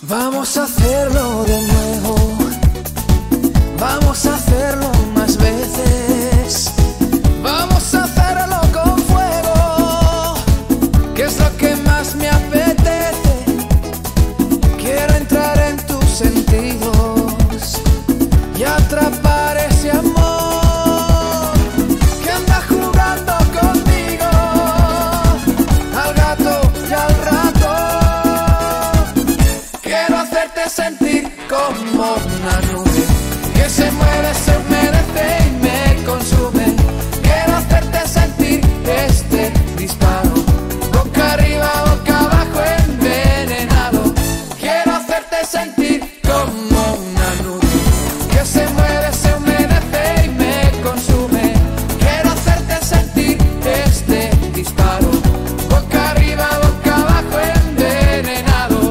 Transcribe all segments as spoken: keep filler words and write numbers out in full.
Vamos a hacerlo de nuevo, vamos a hacerlo más veces, vamos a hacerlo con fuego, que es lo que más me apetece. Quiero entrar en tus sentidos y atrapar ese amor que anda jugando conmigo, al gato y al ratón. Quiero hacerte sentir como una nube que se mueve, se humedece y me consume. Quiero hacerte sentir este disparo, boca arriba, boca abajo, envenenado. Quiero hacerte sentir como una nube que se mueve, se humedece y me consume. Quiero hacerte sentir este disparo, boca arriba, boca abajo, envenenado.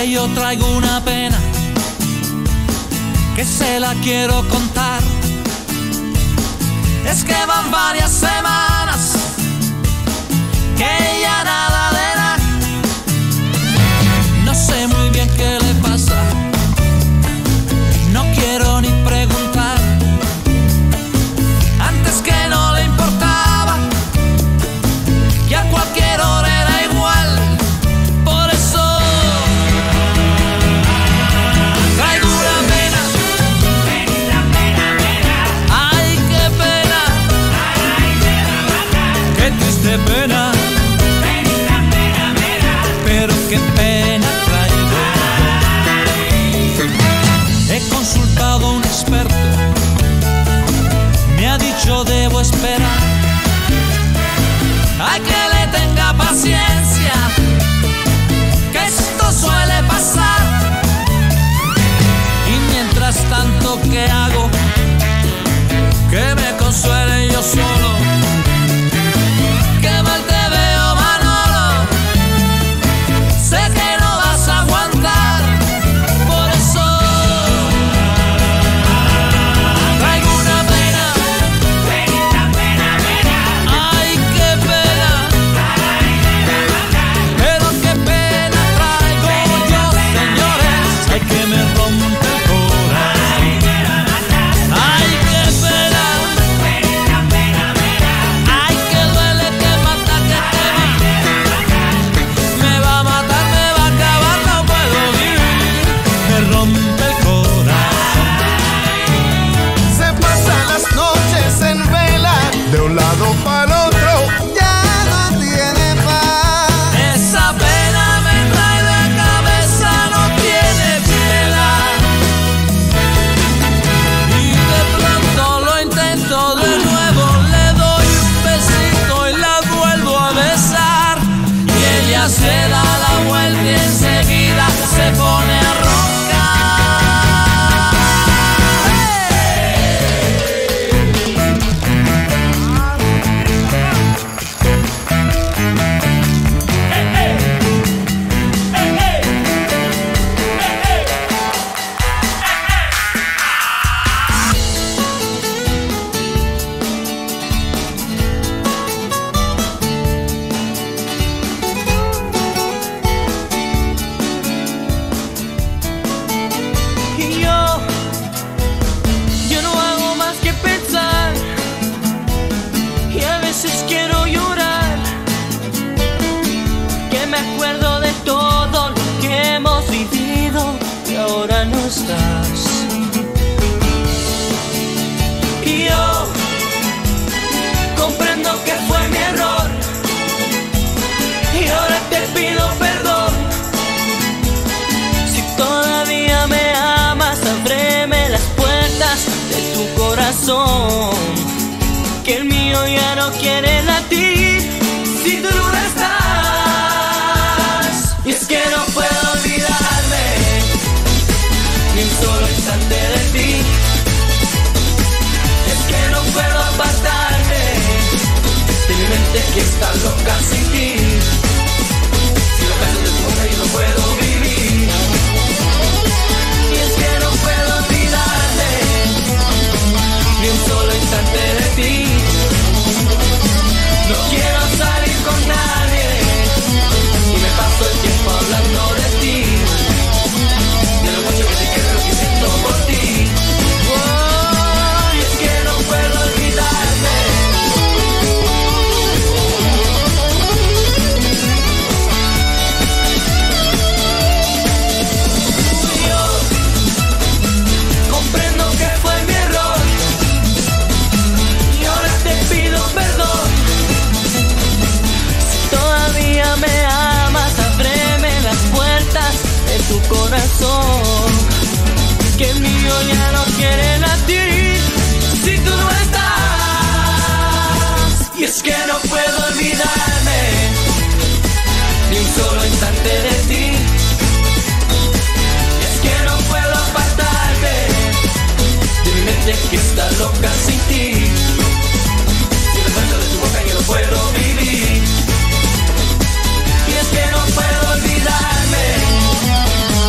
que yo traigo una pena que se la quiero contar. Es que van varias semanas que ya nada de nada. No sé muy bien qué le pasa, no quiero ni preguntar. Antes que no le importaba, que a cualquier hora era igual. Por eso traigo una pena. Ay, qué pena. Qué triste pena. Pero qué pena traigo. He consultado a un experto, me ha dicho debo esperar. Hay que le tenga paciencia, que esto suele pasar. Y mientras tanto, ¿qué hago? Que me consuele yo solo. Qué mal te veo, Manolo, sé que no vas a aguantar. Por eso traigo una pena. Ay, qué pena. Pero qué pena traigo yo, señores. Ay, que me rompe el corazón. Ay, qué pena. Ay, que duele, que mata, que quema. Me va a matar, me va a acabar, no puedo vivir. Me rompe el corazón. Se pasan las noches en vela, de un lado para el otro, ya no tiene paz. Esa pena me trae de cabeza, no tiene piedad. Y de pronto lo intento de nuevo, le doy un besito y la vuelvo a besar. Y ella se da la vuelta y enseguida se pone a Y yo, yo no hago más que pensar, y a veces quiero llorar, que me acuerdo de todo lo que hemos vivido y ahora no estás. Y yo comprendo que fue mi error, y ahora te pido perdón. Si todavía me amas, ábreme las puertas de tu corazón, que el mío ya no quiere latir si tú no estás. Y es que no puedo olvidarme ni un solo instante de ti. Es que no puedo apartarme de mi mente que está loca sin ti. Si lo beso de tu boca yo no puedo vivir. Y es que no puedo olvidarme ni un solo instante de ti. No quiero salir con nadie y me paso el tiempo hablando de ti, de lo mucho que te quiero, lo que siento por ti. Oh, y es que no puedo olvidarme. Yo comprendo que fue mi error y ahora te pido perdón. Si todavía me amas, ábreme las puertas de tu corazón, que el mío ya no quiere latir si tú no estás. Y es que no puedo olvidarme ni un solo instante de ti. Y es que no puedo apartarme de mi mente que está loca sin ti. Si me falta de tu boca yo no puedo vivir. Y es que no puedo olvidarme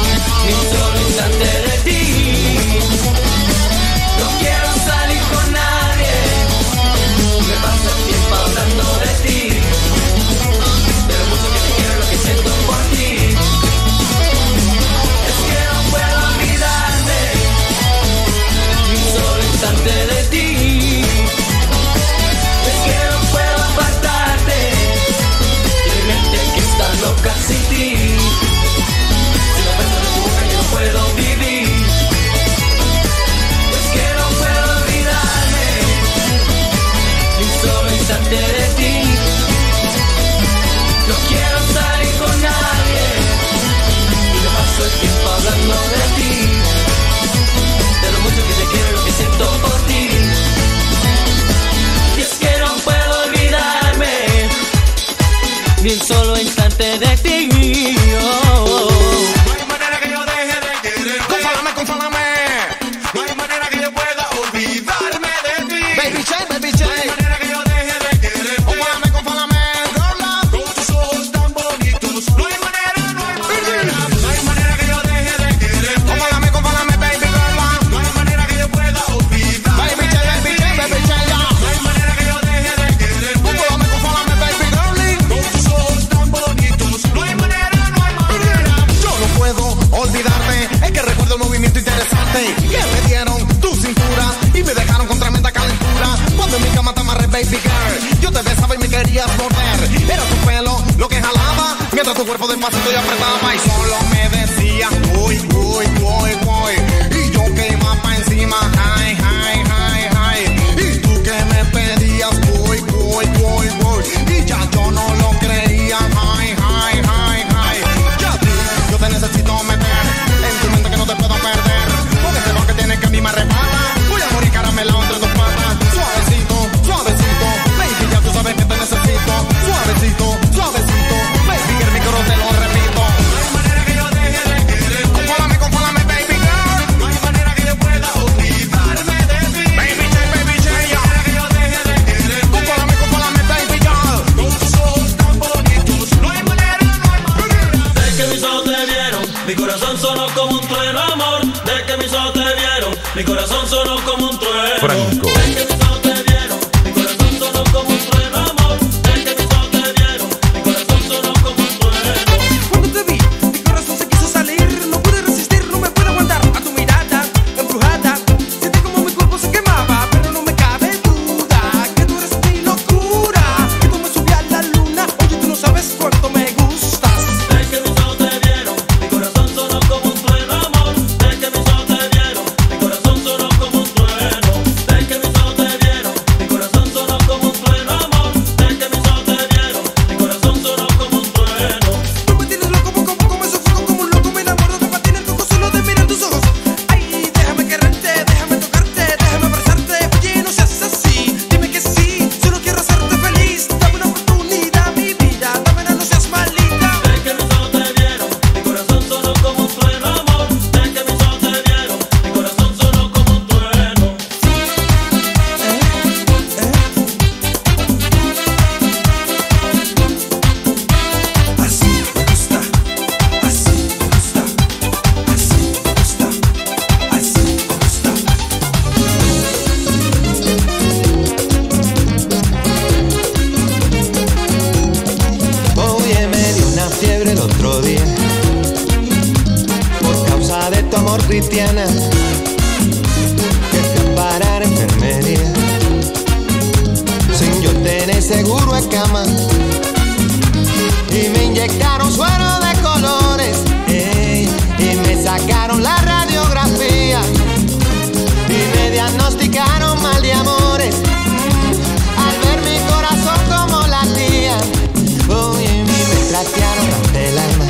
baby girl. Yo te besaba y me querías morder. Era tu pelo lo que jalaba, mientras tu cuerpo despacito y apretaba. Y solo me decía, uy, uy, uy, uy. Y yo que iba pa' encima, ay, ay, ay, ay. Y tú que me pedías, uy, uy, uy, uy. Y ya yo no lo creía, ay, ay, ay, ay. Ya a ti, yo te necesito meter en tu mente que no te puedo perder. Con ese don que tienes que a mí me arrebata. Voy a morir caramelado entre tus patas. Suavecito, suavecito, baby, ya tú sabes que te necesito. Suavecito, suavecito, baby, que el micro te lo repito. No hay manera que yo deje de querer. Confólame, confólame, baby girl. No hay manera que yo pueda olvidarme de ti. Baby J, baby J, ya. No hay manera que yo deje de querer. Confólame, confólame, baby girl. Con tus ojos tan bonitos. No hay manera, no hay manera. De que mis ojos te vieron, mi corazón sonó como un trueno, amor. De que mis ojos te vieron, mi corazón sonó como un trueno. Franco. De que mis ojos te vieron, mi corazón sonó como un trueno, amor. De que mis ojos te vieron, mi corazón sonó como un trueno. Cuando te vi, mi corazón se quiso salir. No pude resistir, no me pude aguantar. A tu mirada embrujada, sentí como mi cuerpo se quemaba. Pero no me cabe duda que tú eres mi locura. Que tú me subí a la luna. Oye, tú no sabes cuánto me gustas. De que mis ojos te vieron, mi corazón sonó como un trueno, amor. De que mis ojos te vieron, mi corazón sonó como un trueno. De que mis ojos te vieron, mi corazón sonó como un trueno, amor. De que mis ojos te vieron, mi corazón sonó como un trueno. Tú me tienes loco, poco a poco me sofoco como un loco. Me enamoro de patina el coco solo de mirar tus ojos. Ay, déjame quererte, déjame tocarte, déjame abrazarte. Oye, no seas así, dime que sí. Solo quiero hacerte feliz. Dame una oportunidad, mi vida. Dame una, no seas malita. De que mis ojos te vieron, mi corazón sonó como un trueno, amor. De que mis ojos te vieron, mi corazón sonó como un trueno. Así me gusta, así me gusta, así me gusta, así me gusta. Oye, me dio una fiebre el otro día por causa de tu amor, cristiana. Que fui a parar enfermería sin yo tener seguro de cama. Y me inyectaron suero de colores, ey, y me sacaron la radiografía. Y me diagnosticaron mal de amores, mm, al ver mi corazón como latía. Oye, me trastearon ante el alma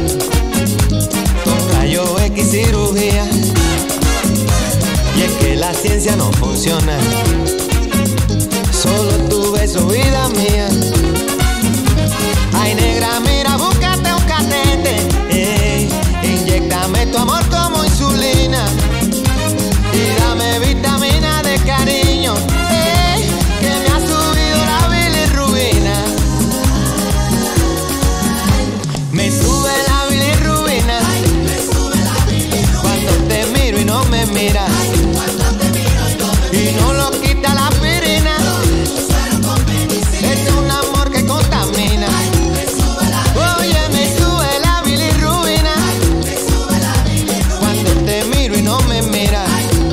con rayo X cirugía. Y es que la ciencia no funciona, solo tu beso, vida mía. Ay, negra, mira, búscate un catete, ey, inyéctame tu amor como insulina. Y dame vitamina de cariño, ey, que me ha subido la bilirrubina. Me sube la bilirrubina cuando te miro y no me miras. Y no lo quita la aspirina, es un amor que contamina. Oye, me sube la bilirrubina cuando te miro y no me miras.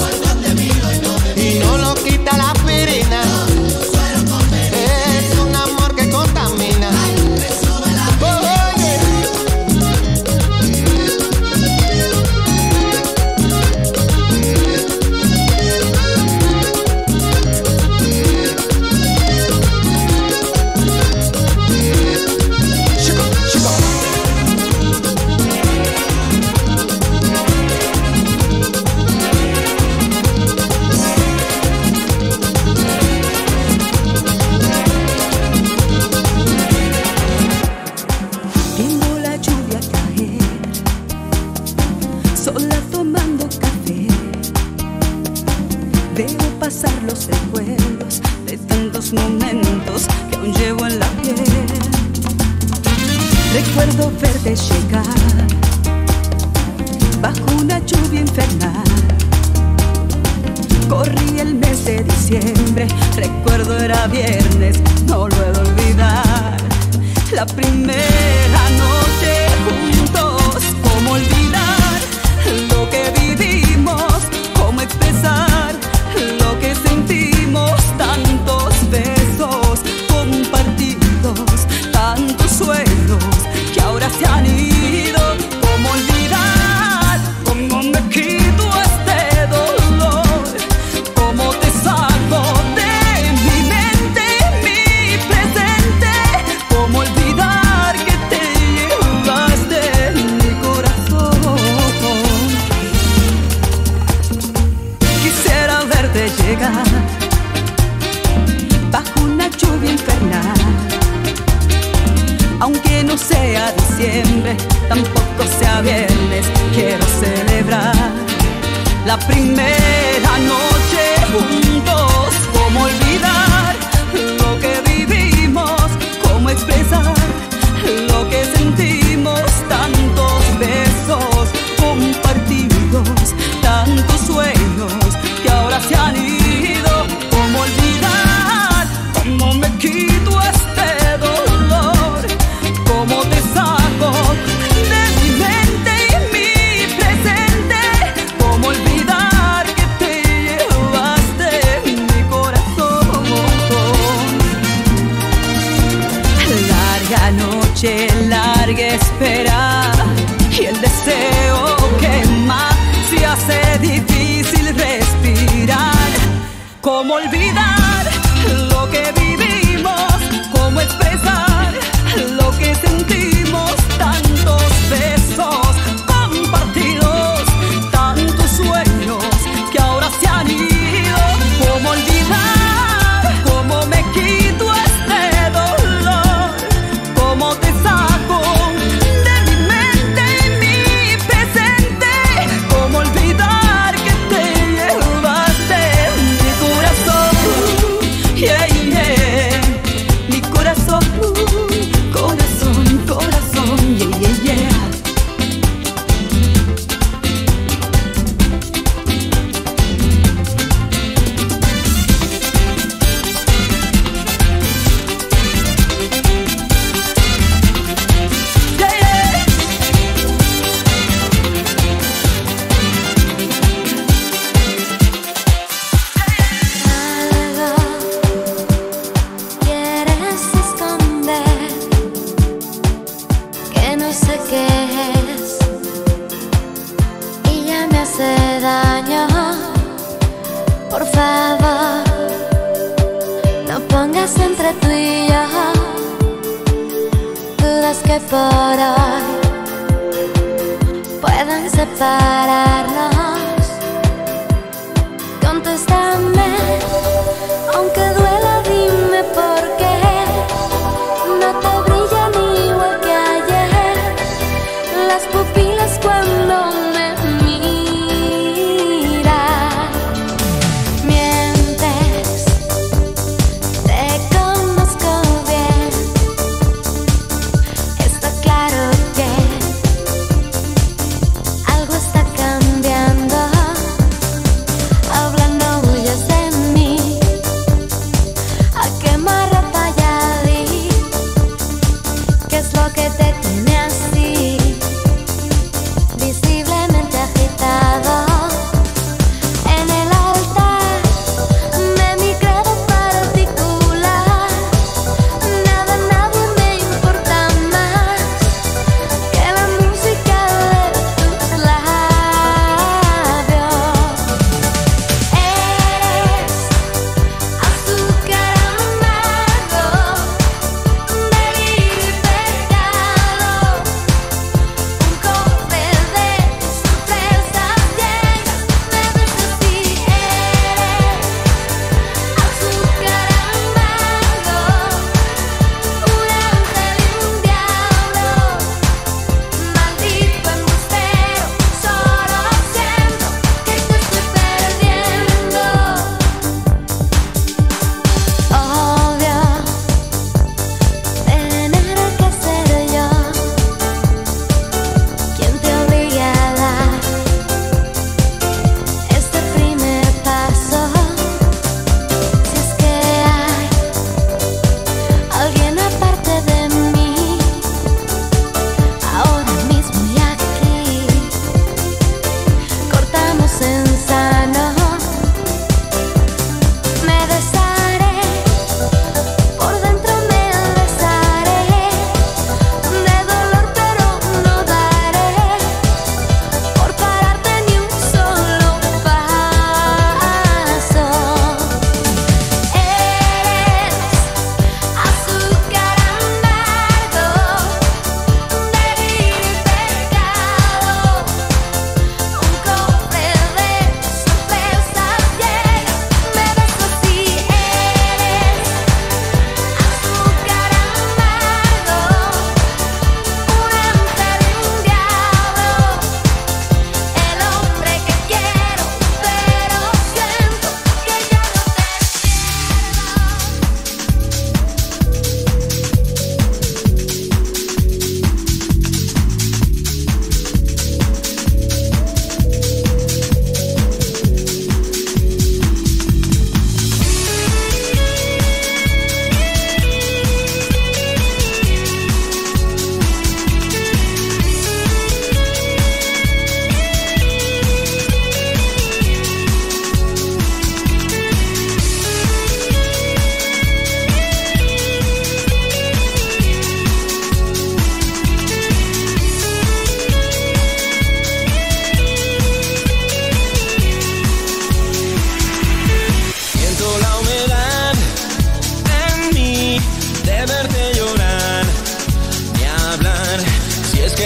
Y no lo quita la aspirina, es un amor que contamina. Oye. Chico, chico. Viendo la lluvia caer, sola tomando café, veo pasar los recuerdos de tantos momentos que aún llevo en la piel. Recuerdo verte llegar bajo una lluvia infernal. Corrí el mes de diciembre, recuerdo era viernes, no lo he de olvidar. La primera noche juntos, ¿cómo olvidar lo que vivimos? ¿Cómo expresar lo que sentimos tantos veces? llegar bajo una lluvia infernal. Aunque no sea diciembre, tampoco sea viernes, quiero celebrar la primera noche juntos. ¿Cómo olvidar lo que vivimos? ¿Cómo expresar lo que sentimos? Tantos besos compartidos, tantos sueños que ahora se han ido. ¿Cómo olvidar? ¿Cómo me quito este dolor? ¿Cómo te saco de mi mente y mi presente? ¿Cómo olvidar que te llevaste mi corazón? Larga noche, larga espera, y el deseo quema, se hace difícil respirar. ¿Cómo olvidar lo que vivimos? ¿Cómo expresar lo que sentimos? Tantos besos compartidos, tantos sueños que ahora se han ido. ¿Cómo olvidar? ¿Cómo me quito este dolor? ¿Cómo te saco de mi mente y mi presente? ¿Cómo olvidar que te llevaste mi corazón? Yeah, yeah. Mi corazón, corazón, corazón, yeah, yeah, yeah. Algo quieres esconder que no sé qué es y ya me hace daño. Por favor, no pongas entre tú y yo dudas que por hoy puedan separarnos. Contéstame, aunque duela, dime por qué no te brillan igual que ayer las pupilas cuando me miras. Mientes, te conozco bien, está claro que algo está cambiando.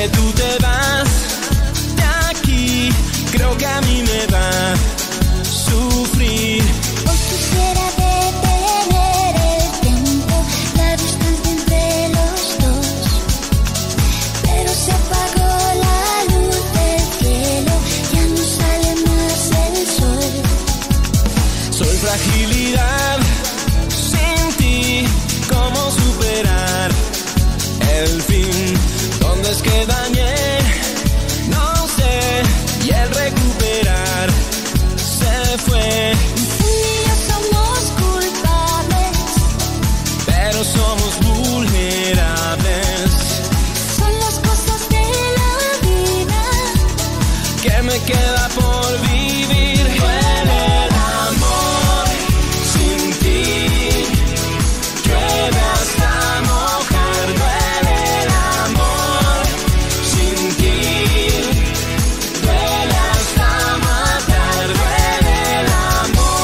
que tú te vas de aquí, creo que a mí me va a sufrir. Hoy quisiera detener el tiempo, la distancia entre los dos, pero se apagó la luz del cielo, ya no sale más el sol. Soy fragilidad sin ti, ¿cómo superar el fin? ¿Dónde es que dañé? No sé, y el recuperar se fue. Tú y yo somos culpables, Pero somos vulnerables. son las cosas de la vida. ¿Qué me queda por vivir? Duele el amor sin ti, llueve hasta mojar. Duele el amor sin ti, duele hasta matar. Duele el amor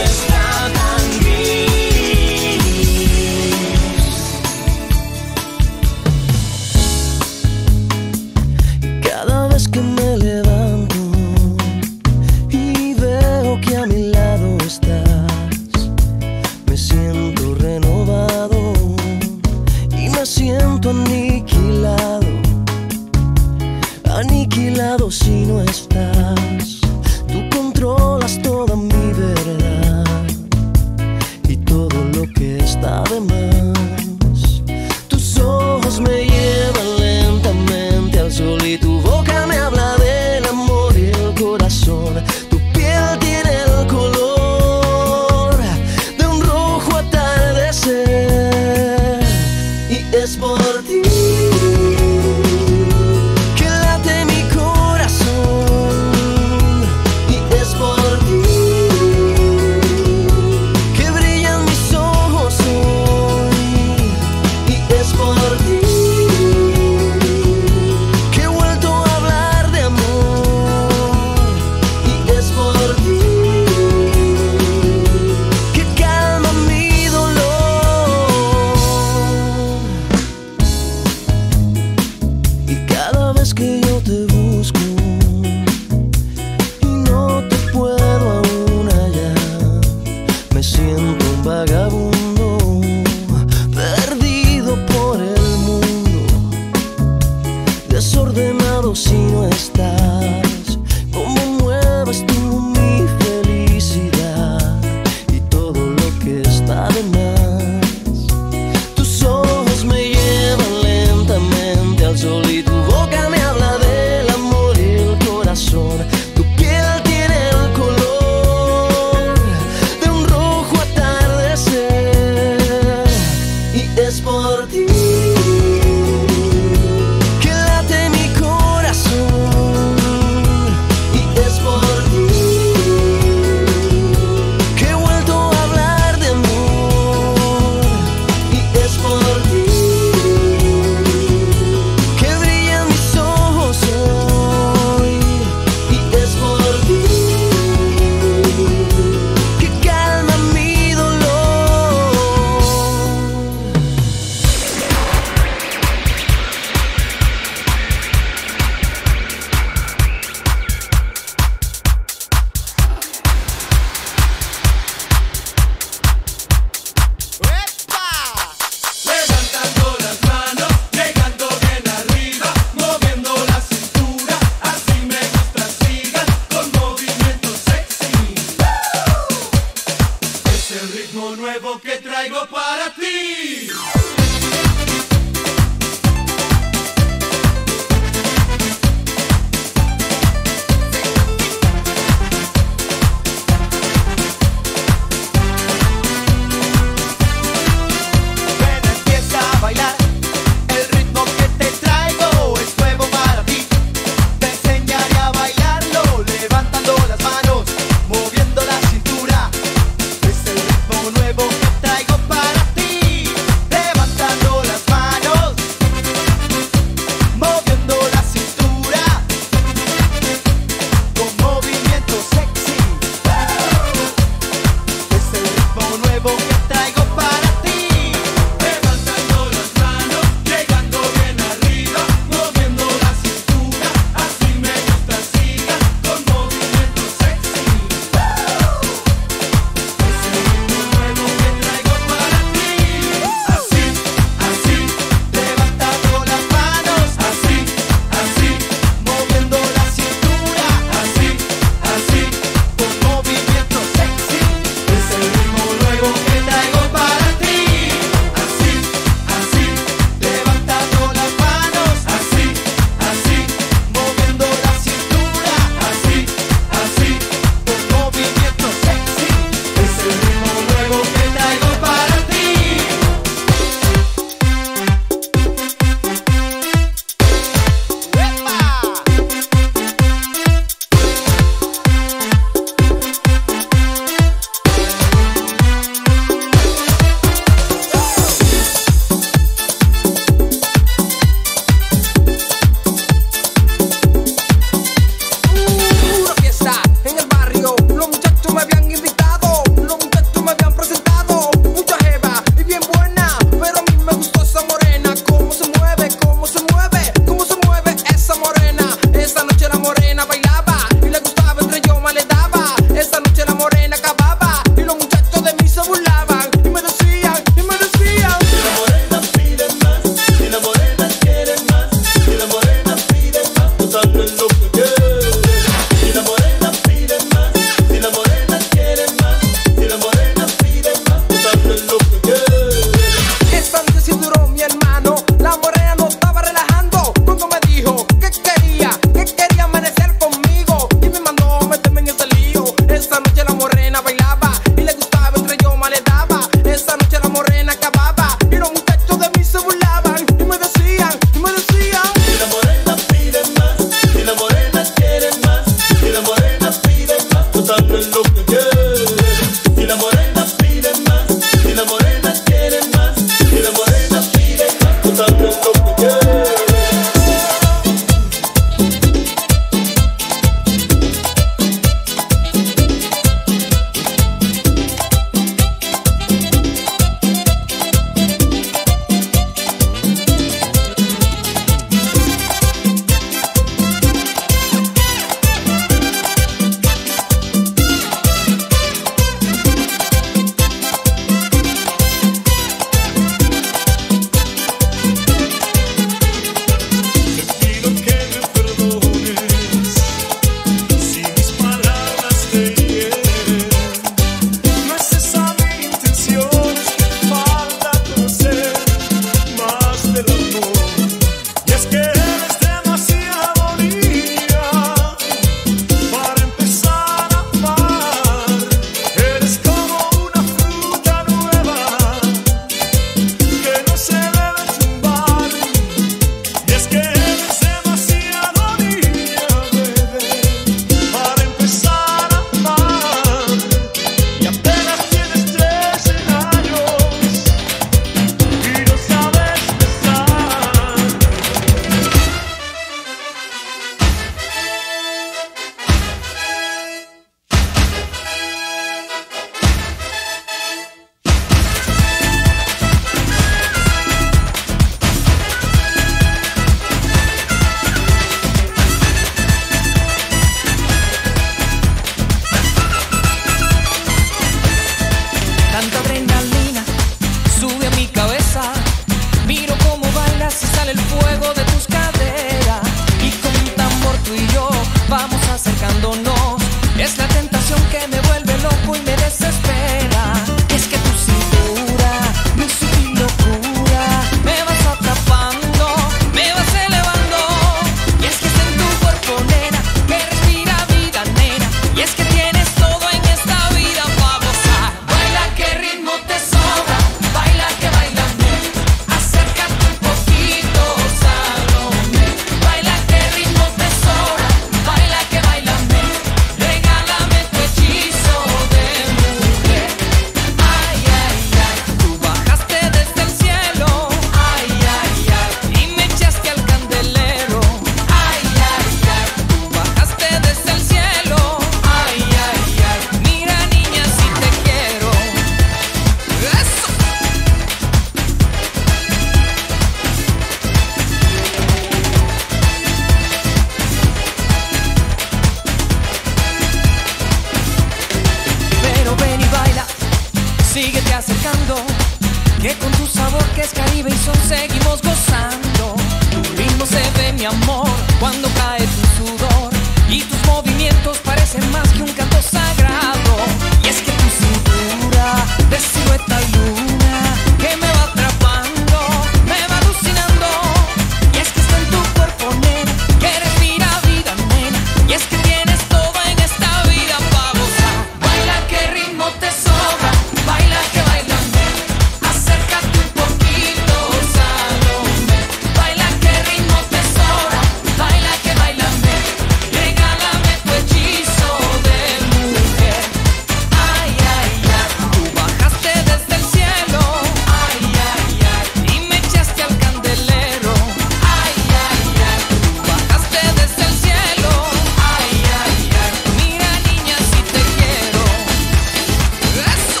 acercando, que con tu sabor que es Caribe y son seguimos gozando. Tu ritmo se ve, mi amor, cuando cae tu sudor, y tus movimientos parecen más que un canto sagrado. Y es que tu cintura de silueta y luna que me va atrapando, me va alucinando. Y es que está en tu cuerpo, nena, que respira vida, nena. Y es que tienes todo en esta vida para gozar. Baila que ritmo te sobra, baila que bailame, acércate un poquito, Salomé. Baila que ritmo te sobra, baila que bailame, regálame tu hechizo de mujer. Ay, ay, ay, tú bajaste desde el cielo, ay, ay, ay, y me echaste al candelero. Ay, ay, ay, tú bajaste desde el cielo, ay, ay, ay, mira niña si te quiero. Eso.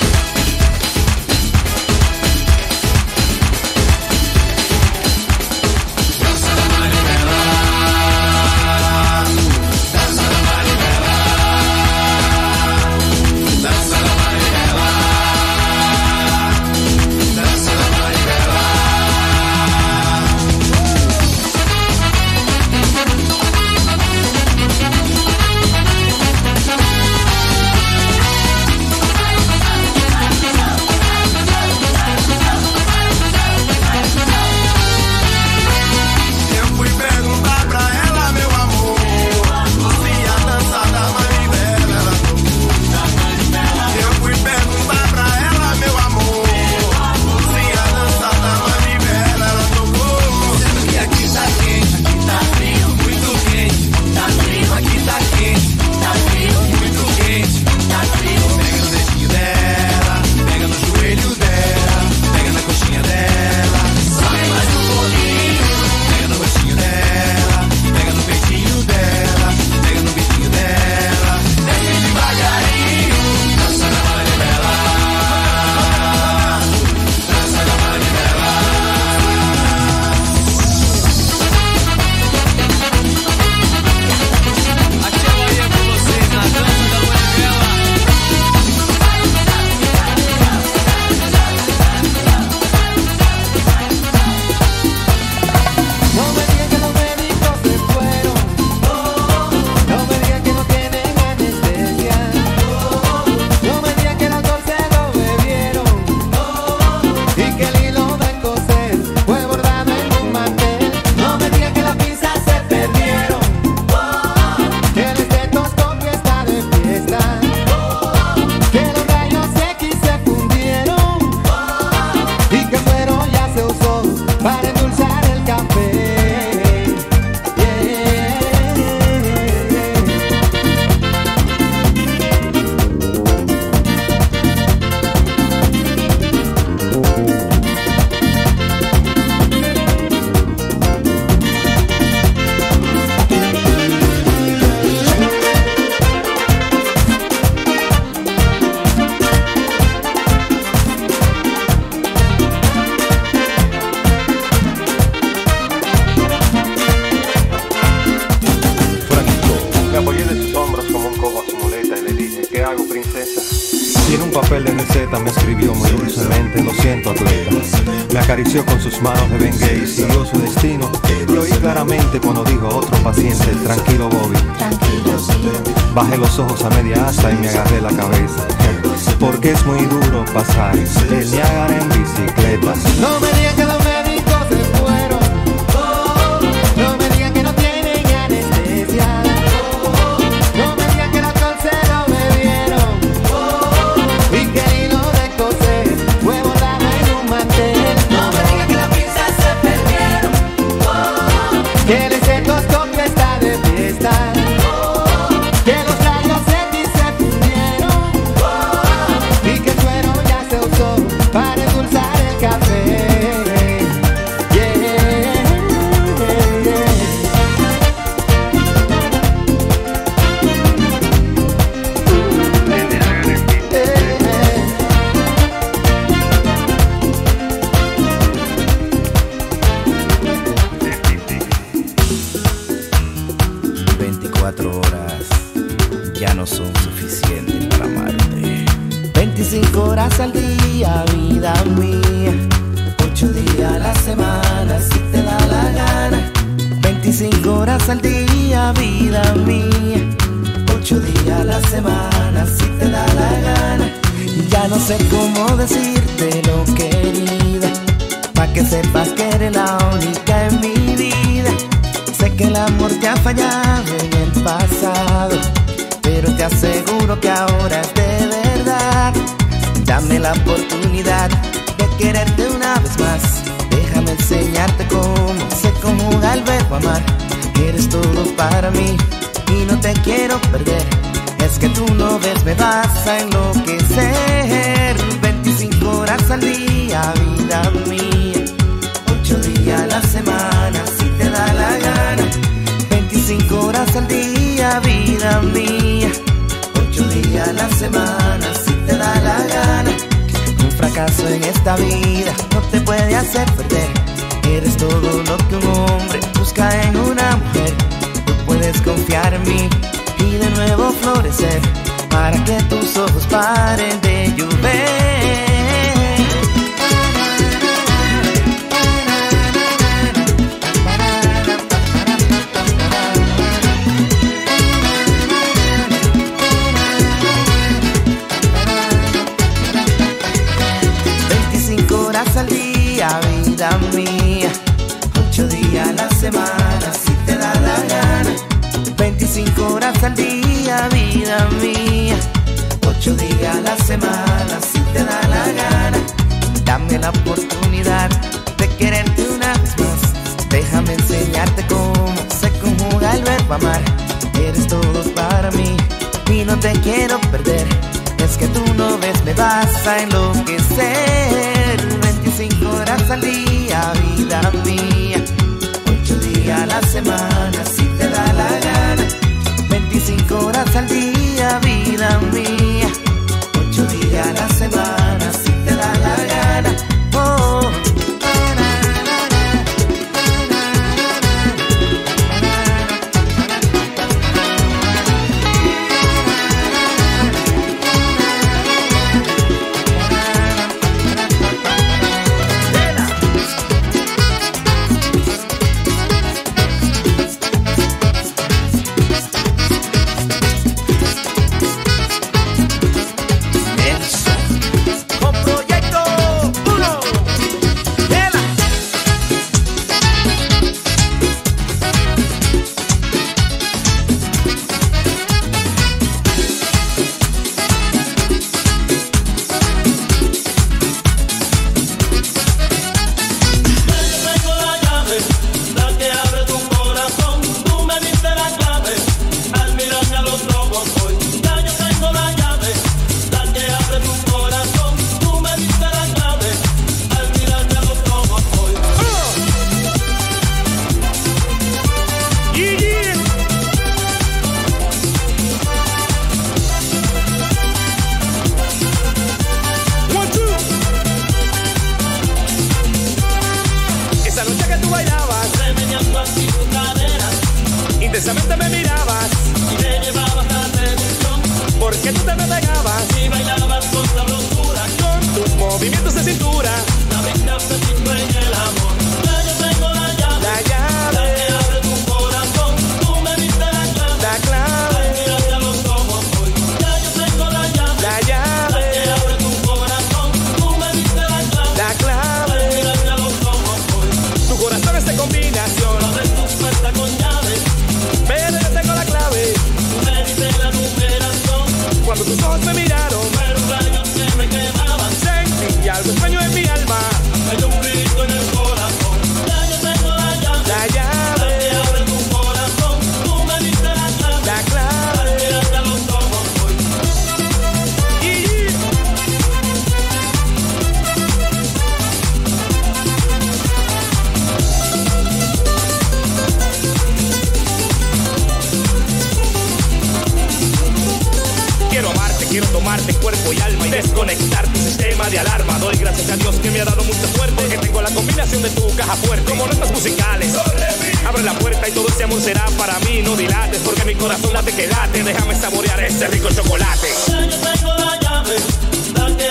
Eu fui perguntar pra ela, meu amor, se a dança da manivela ela tocou. Eu fui perguntar pra ela, meu amor, se a dança da manivela ela tocou. Sendo que aqui tá quente, aqui tá frio, muito quente, tá frio, aqui tá quente, tá frio, muito quente, tá frio. Pega no dedinho dela, pega no joelho dela, pega na coxinha dela, sai mais um pouquinho. Pega no rostinho dela, pega no peitinho dela, pega no biquinho dela, desce devagarinho, dança na manivela, dança na manivela. Aqui eu olhei pra vocês na dança da manivela. No me digan que los médicos se fueron, no me digan que no tienen anestesia, no me digan que el alcohol se lo bebieron, y que el hilo de coser fue bordado en un mantel. No me digan que las pinzas se perdieron, que el estetoscopio está de fiesta, que los rayos X se fundieron, y que el suero ya se usó para endulzar el café. Me apoyé de sus hombros como un cojo a su muleta y le dije, ¿qué hago, princesa? Y en un papel de receta me escribió muy dulcemente, lo siento, atleta. Me acarició con sus manos de Bengay y siguió su destino. Lo oí claramente cuando dijo otro paciente, tranquilo, Bobby. Bajé los ojos a media asta y me agarré la cabeza, porque es muy duro pasar el Niágara en bicicleta. No me digan que los médicos se fueron, no me digan que no tienen anestesia, no me digan que el alcohol se lo bebieron, y que el hilo de coser fue bordado en un mantel. No me digan que las pinzas se perdieron, que el estetoscopio está de fiesta, que los rayos X se fundieron, y que el suero ya se usó para endulzar el café. veinticinco horas al día, vida mía. Ocho días a la semana, si te da la gana. veinticinco horas al día, vida mía. Ocho días a la semana, si te da la gana. Ya no sé cómo decírtelo, querida, pa' que sepas que eres la única en mi vida. Sé que el amor te ha fallado en el pasado, pero te aseguro que ahora es de verdad. Dame la oportunidad de quererte una vez más. Déjame enseñarte cómo se conjuga el verbo amar. Eres todo para mí y no te quiero perder. Es que tú no ves, me vas a enloquecer. veinticinco horas al día, vida mía. Ocho días a la semana, si te da la gana. veinticinco horas al día, vida mía. Ocho días a la semana, si te da la gana. Un fracaso en esta vida no te puede hacer perder. Eres todo lo que un hombre busca en una mujer. Tú puedes confiar en mí y de nuevo florecer, para que tus ojos paren de llover. veinticinco horas al día, vida mía. Ocho días a la semana, si te da la gana. veinticinco horas al día, vida mía. Ocho días a la semana, si te da la gana. Dame la oportunidad de quererte una vez más. Déjame enseñarte cómo se conjuga el verbo amar. Eres todo para mí y no te quiero perder. Es que tú no ves, me vas a enloquecer. veinticinco horas al día, vida mía. Ocho días a la semana, si te da la gana. veinticinco horas al día, vida mía. Ocho días a la semana, si te da la gana. Oh. Intensamente me mirabas y me llevabas a la televisión, porque tú te me pegabas y bailabas con sabrosura, con tus movimientos de cintura. la vida apetito en el amor. Ya yo tengo la llave, La llave, la que abre tu corazón. Tú me diste la clave, la clave, al mirarte a los ojos hoy. Ya yo tengo la llave, la la llave, que abre tu corazón. Tú me diste la clave, la clave. al mirarte a los ojos hoy. Tu corazón es de combinación, Abres tu puerta con llave, pero yo tengo la clave. tú me diste la numeración. Cuando tus ojos me miraron, Pero rayos que me quemaban, sentí algo extraño en mi alma. me dio un grito en el corazón. Ya yo tengo la llave, La llave, la que abre tu corazón. Tú me diste la clave, la clave. al mirarte a los ojos hoy. Y quiero amarte, quiero tomarte cuerpo y alma y desconectar tu sistema de alarma. Doy gracias a Dios que me ha dado mucha suerte, porque tengo la combinación de tu caja fuerte como notas musicales. Abre la puerta y todo ese amor será para mí. No dilates porque mi corazón late que late. Déjame saborear este rico chocolate. Ya yo tengo la llave, la que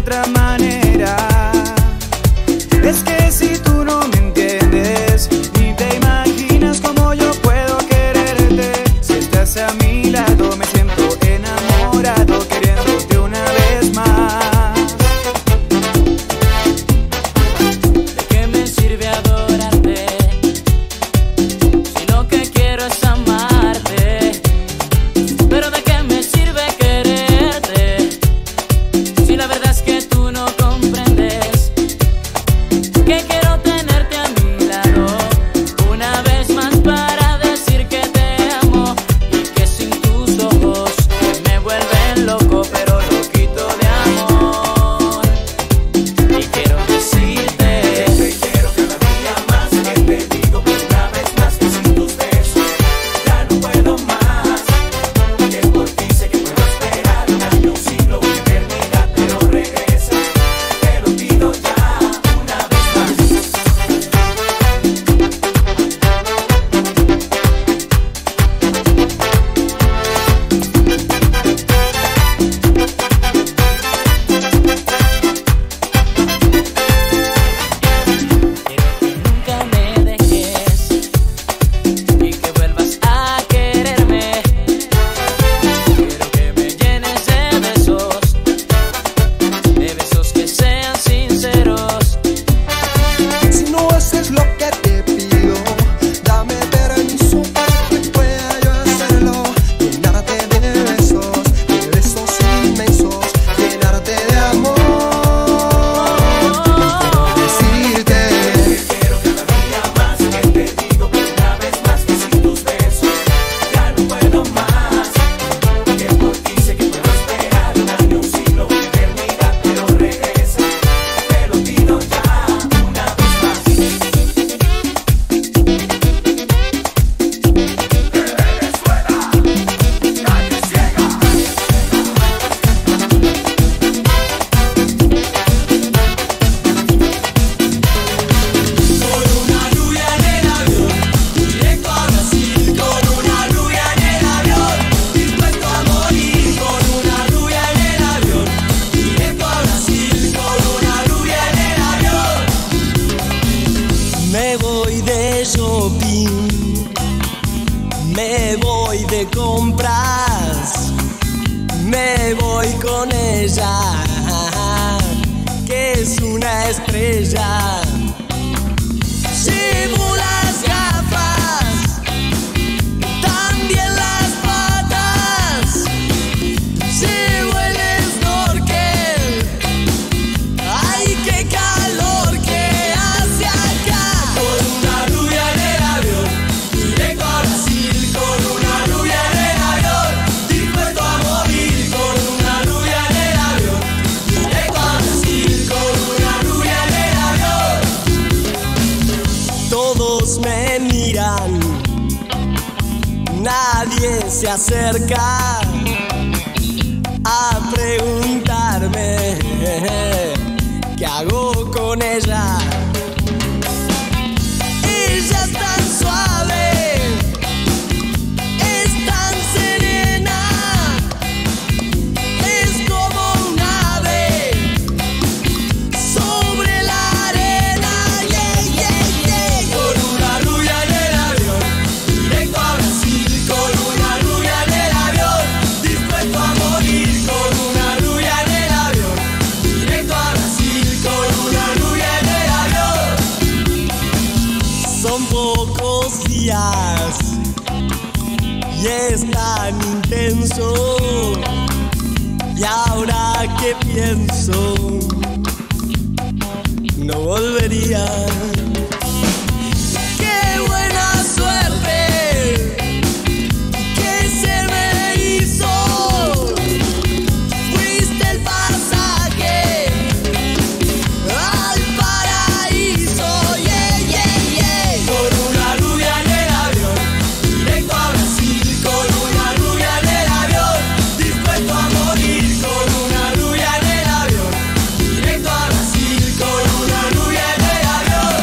otra manera. Es que si tú no me entiendes, ni te imaginas cómo yo puedo quererte. Si estás a mi lado me siento enamorado, queriéndote una vez más. ¿De qué me sirve adorarte si lo que quiero es amarte? Pero ¿de qué me sirve quererte si la verdad es que tú no comprendes que quiero tenerte a mi lado una vez más para decir que te amo y que sin tus ojos que me vuelven loco pero loquito de amor? Y quiero decirte te quiero cada día más, que te digo una vez más que sin tus besos ya no puedo más, que por ti sé que puedo esperar un año, un siglo, una eternidad, pero regresa, te lo pido ya una vez más. Quiero que nunca me dejes y que vuelvas a quererme. Quiero que me llenes de besos, de besos que sean sinceros. Si no haces lo que te pido, dame permiso para que pueda yo hacerlo. Llenarte de besos, de besos inmensos, llenarte de amor. Decirte Quiero cada día más, que te digo una vez más que sin tus besos ya no puedo más, que por ti sé que puedo esperar un año, un siglo, una eternidad, pero regresa, te lo pido ya una vez más. Con una lluvia en el avión, directo a Brasil. Con una lluvia en el avión, dispuesto a morir. Con una lluvia en el avión, directo a Brasil. Con una lluvia en el avión. Me voy de shopping, me voy de compras, me voy con ella, que es una estrella. Llevo las gafas, también las patas, llevo el snorkel. ¡Ay, qué calor que hace acá! Con una lluvia en el avión, directo a Brasil. Con una lluvia en el avión, dispuesto a morir. Con una lluvia en el avión, directo a Brasil. Con una lluvia en el avión. Todos me miran, nadie se acerca a preguntarme qué hago con ella. Ella es tan suave, es tan serena, es como un ave sobre la arena. Yeah, yeah, yeah. Con una lluvia en el avión, directo a Brasil. Con una lluvia en el avión, dispuesto a morir. Con una lluvia en el avión, directo a Brasil. Con una lluvia en el avión. Son pocos días y es tan intenso. Y ahora que pienso, no volvería. ¡Qué buena suerte que se me hizo! Fuiste el pasaje al paraíso. Yeah, yeah, yeah. Con una lluvia en el avión, directo a Brasil. Con una lluvia en el avión, dispuesto a morir. Con una lluvia en el avión, directo a Brasil. Con una lluvia en el avión.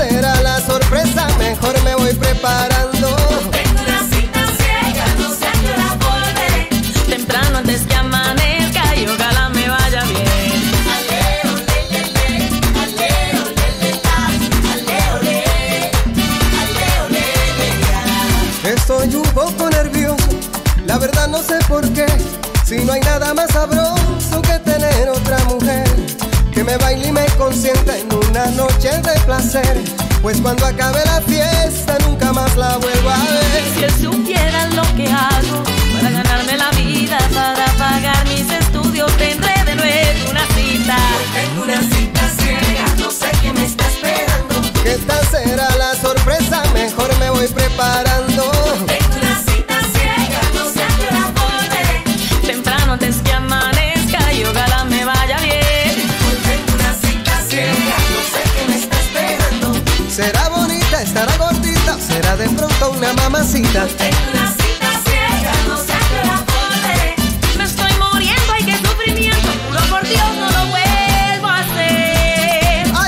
será la sorpresa? Mejor me voy preparando. Tengo una cita ciega, no sé a qué hora volveré. Temprano antes que amanezca y ojalá me vaya bien. Aleo, le, le, le, aleo, le, le, la, aleo, le, aleo, le, le, la. Estoy un poco nervioso, la verdad no sé por qué. Si no hay nada más sabroso que tener otra mujer que me baile y me consienta en una noche de placer. Pues cuando acabe la fiesta nunca más la vuelvo a ver. Si él supiera lo que hago para ganarme la vida, para pagar mis estudios, tendré de nuevo una cita. Tengo una cita ciega, no sé qué me está esperando. ¿Qué tal será la sorpresa? Mejor me voy preparando. Tengo una cita ciega, no sé a qué hora volveré. Temprano antes que amanezca y ojalá me vaya bien. Tengo una cita ciega, no sé qué me está esperando. Será bonita, estará gordita, será de pronto una mamacita. Tengo una cita ciega, no sé a qué hora volveré. Me estoy muriendo, ay qué sufrimiento, juro por Dios no lo vuelvo a hacer. ¡Ay!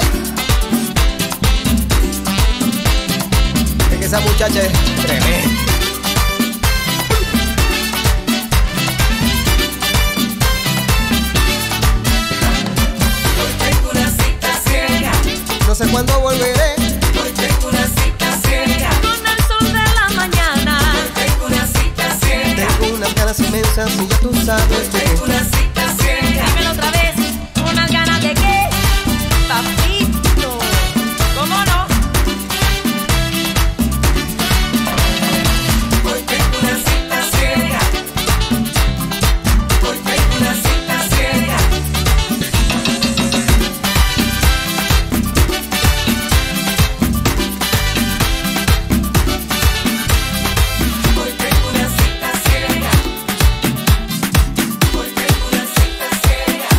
Es que esa muchacha es tremenda. Tengo una cita ciega, No sé cuándo volveré. hoy tengo una cita ciega. Con el sol de la mañana, Tengo una cita ciega, Tengo unas ganas inmensas y ya tú sabes de tengo una cita ciega. dímelo otra vez, unas ganas de qué, papito, ¿cómo no? Hoy tengo una cita ciega. Hoy tengo una cita ciega. Hoy tengo una cita ciega. Hoy tengo una cita ciega.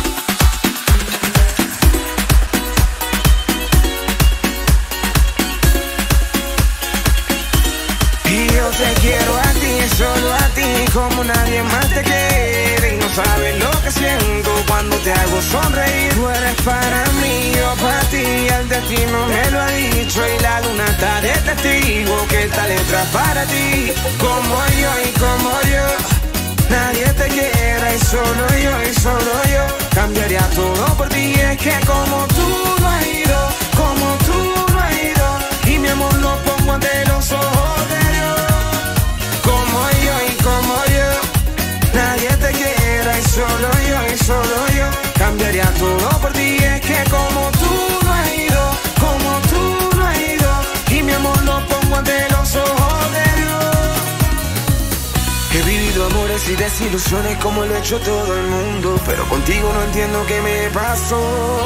Y yo te quiero a ti, solo a ti, como nadie más te quiere. Y no sabes lo que siento cuando te hago sonreír. Tú eres para mí, yo para ti, el destino me lo ha dicho. Y la luna está de testigo que esta letra es para ti. Como yo y como yo, nadie te quiera. Y solo yo y solo yo, cambiaría todo por ti. Es que como tú no has ido, como tú no has ido, y mi amor lo pongo ante los ojos de Dios. Como yo y como yo, nadie te quiera. Y solo yo y solo yo, cambiaría todo por ti. Es que como tú no has ido, como tú no has ido, y mi amor lo pongo ante los ojos de Dios. He vivido amores y desilusiones como lo ha hecho todo el mundo, pero contigo no entiendo qué me pasó.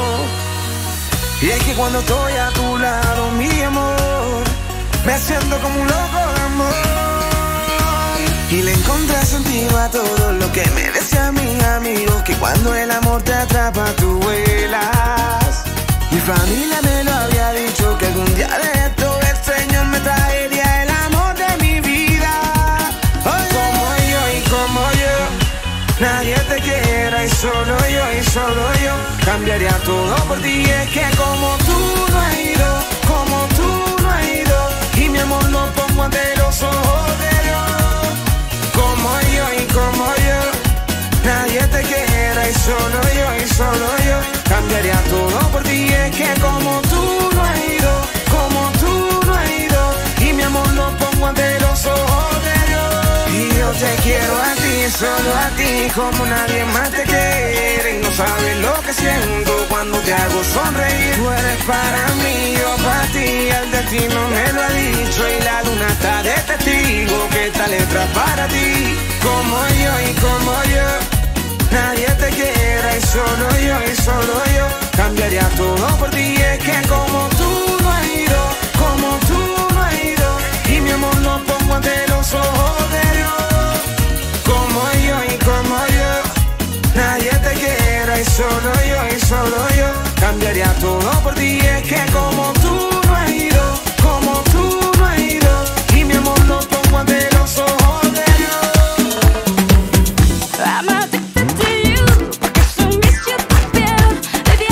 Y es que cuando estoy a tu lado, mi amor, me siento como un loco de amor. Y le encontré sentido a todo lo que me decían mis amigos, que cuando el amor te atrapa tú vuelas. Mi familia me lo había dicho, que algún día de esto el Señor me traería el amor de mi vida. Ay, como yo y como yo, nadie te quiera. Y solo yo y solo yo, cambiaría todo por ti. Es que como tú no has ido, como tú no has ido, y mi amor lo pongo ante los ojos de Dios. Como yo y como yo, nadie te quiera. Y solo yo y solo yo, cambiaría todo por ti. Es que como tú no has ido, como tú no has ido, y mi amor lo pongo ante los ojos de Dios. Y yo te quiero a ti, solo a ti, como nadie más te quiere. Y no sabes lo que siento cuando te hago sonreír. Tú eres para mí, yo para ti, el destino me lo ha dicho. Y la luna está de testigo que esta letra es para ti. Como yo y como yo, nadie te quiera. Y solo yo y solo yo, cambiaría todo por ti. Es que como tú no has ido, como tú no has ido, y mi amor lo pongo ante los ojos de Dios. Como yo y como yo, nadie te quiera. Y solo yo y solo yo, cambiaría todo por ti. Es que como tú no has ido, como tú no has ido, y mi amor lo pongo ante los ojos de Dios. I'm addicted to you, porque soy mi siete fiel.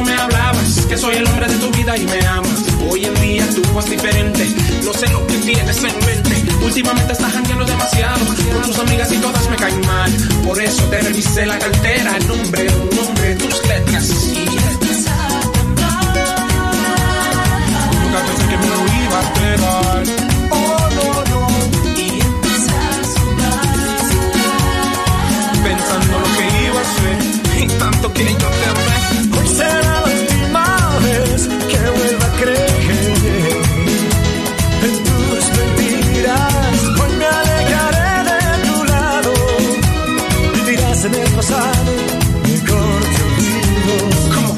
me hablabas que soy el hombre de tu vida y me amas. Hoy en día tú vas diferente, no sé lo que tienes en mente. Últimamente estás jangueando demasiado con tus amigas y todas me caen mal. Por eso te revisé la cartera, el nombre, un nombre, tus letras y letras. Nunca pensé que me lo iba a esperar. Oh, no, no. Y empiezas a vacilar, pensando lo que iba a hacer y tanto que yo te amé. Hoy será la última vez que vuelva a creer en tus mentiras. Hoy me alejaré de tu lado, vivirás en el pasado, mejor te olvido. ¿Cómo?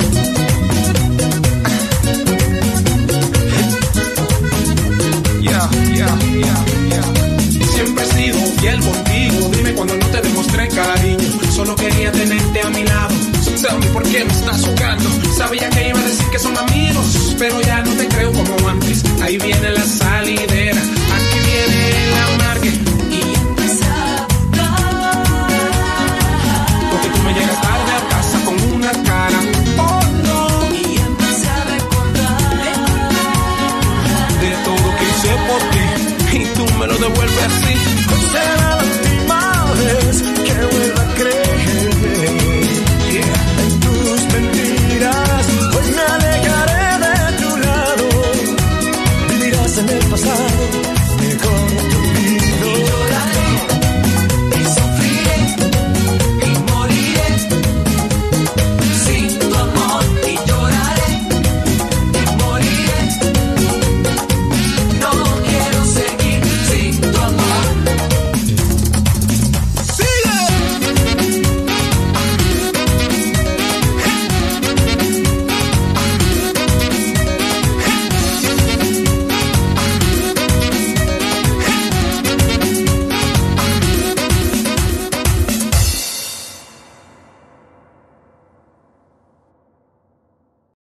Yeah, yeah, yeah, yeah. Siempre he sido fiel contigo, dime cuando no te demostré cariño. Solo quería tenerte a mi lado. So tell me por qué me estás jugando. Sabía que iba a decir que son amigos, pero ya no te creo como antes. Ahí viene